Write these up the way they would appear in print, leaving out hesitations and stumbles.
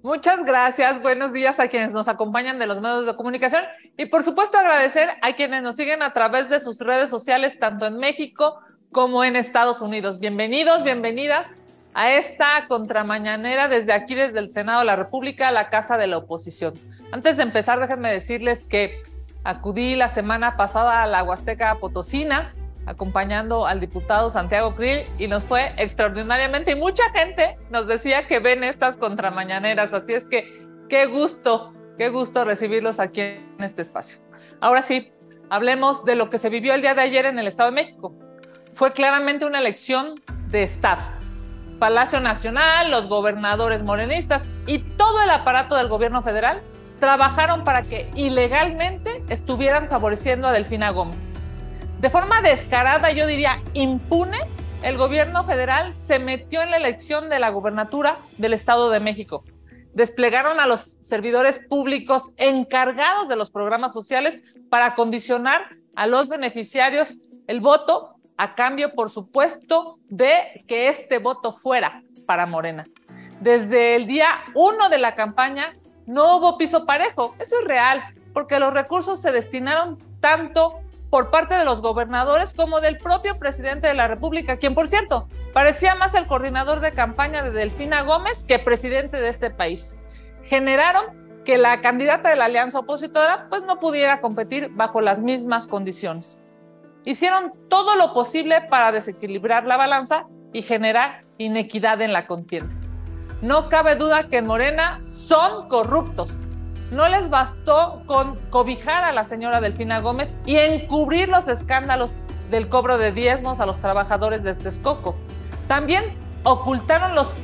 Muchas gracias, buenos días a quienes nos acompañan de los medios de comunicación y por supuesto agradecer a quienes nos siguen a través de sus redes sociales, tanto en México como en Estados Unidos. Bienvenidos, bienvenidas a esta contramañanera desde aquí, desde el Senado de la República, la Casa de la Oposición. Antes de empezar, déjenme decirles que acudí la semana pasada a la Huasteca Potosina, acompañando al diputado Santiago Krill, y nos fue extraordinariamente, y mucha gente nos decía que ven estas contramañaneras, así es que qué gusto recibirlos aquí en este espacio. Ahora sí, hablemos de lo que se vivió el día de ayer en el Estado de México. Fue claramente una elección de Estado. Palacio Nacional, los gobernadores morenistas y todo el aparato del gobierno federal trabajaron para que ilegalmente estuvieran favoreciendo a Delfina Gómez. De forma descarada, yo diría impune, el gobierno federal se metió en la elección de la gubernatura del Estado de México. Desplegaron a los servidores públicos encargados de los programas sociales para condicionar a los beneficiarios el voto a cambio, por supuesto, de que este voto fuera para Morena. Desde el día 1 de la campaña no hubo piso parejo. Eso es real, porque los recursos se destinaron tanto por parte de los gobernadores como del propio presidente de la República, quien, por cierto, parecía más el coordinador de campaña de Delfina Gómez que presidente de este país. Generaron que la candidata de la alianza opositora pues no pudiera competir bajo las mismas condiciones. Hicieron todo lo posible para desequilibrar la balanza y generar inequidad en la contienda. No cabe duda que en Morena son corruptos. No les bastó con cobijar a la señora Delfina Gómez y encubrir los escándalos del cobro de diezmos a los trabajadores de Texcoco. También ocultaron los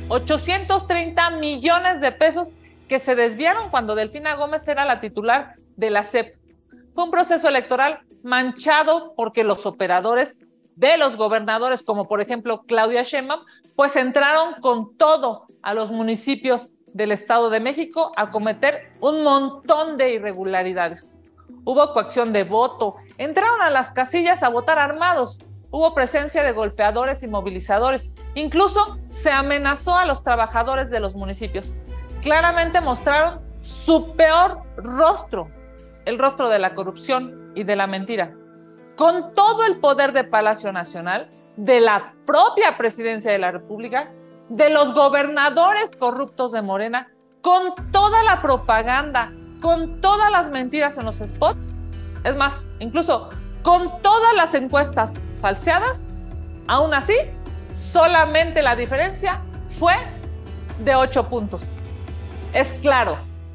830 millones de pesos que se desviaron cuando Delfina Gómez era la titular de la SEP. Fue un proceso electoral manchado porque los operadores de los gobernadores, como por ejemplo Claudia Sheinbaum, pues entraron con todo a los municipios del Estado de México a cometer un montón de irregularidades. Hubo coacción de voto, entraron a las casillas a votar armados, hubo presencia de golpeadores y movilizadores, incluso se amenazó a los trabajadores de los municipios. Claramente mostraron su peor rostro, el rostro de la corrupción y de la mentira. Con todo el poder de Palacio Nacional, de la propia presidencia de la República, de los gobernadores corruptos de Morena, con toda la propaganda, con todas las mentiras en los spots, es más, incluso con todas las encuestas falseadas, aún así, solamente la diferencia fue de 8 puntos. Es claro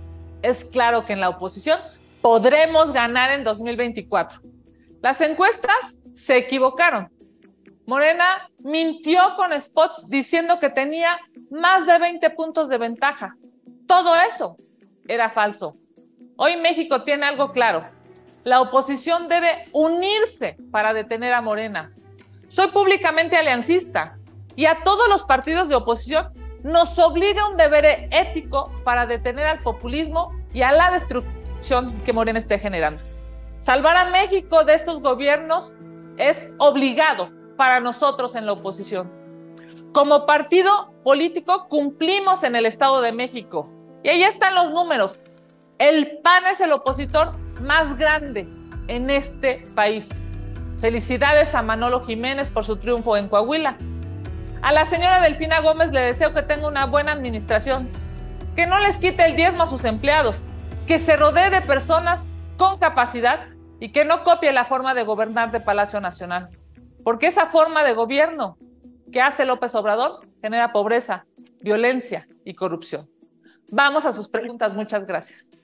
que en la oposición podremos ganar en 2024. Las encuestas se equivocaron. Morena mintió con spots diciendo que tenía más de 20 puntos de ventaja. Todo eso era falso. Hoy México tiene algo claro. La oposición debe unirse para detener a Morena. Soy públicamente aliancista y a todos los partidos de oposición nos obliga un deber ético para detener al populismo y a la destrucción que Morena esté generando. Salvar a México de estos gobiernos es obligado para nosotros en la oposición. Como partido político cumplimos en el Estado de México y ahí están los números. El PAN es el opositor más grande en este país. Felicidades a Manolo Jiménez por su triunfo en Coahuila. A la señora Delfina Gómez le deseo que tenga una buena administración, que no les quite el diezmo a sus empleados, que se rodee de personas con capacidad y que no copie la forma de gobernar de Palacio Nacional. Porque esa forma de gobierno que hace López Obrador genera pobreza, violencia y corrupción. Vamos a sus preguntas. Muchas gracias.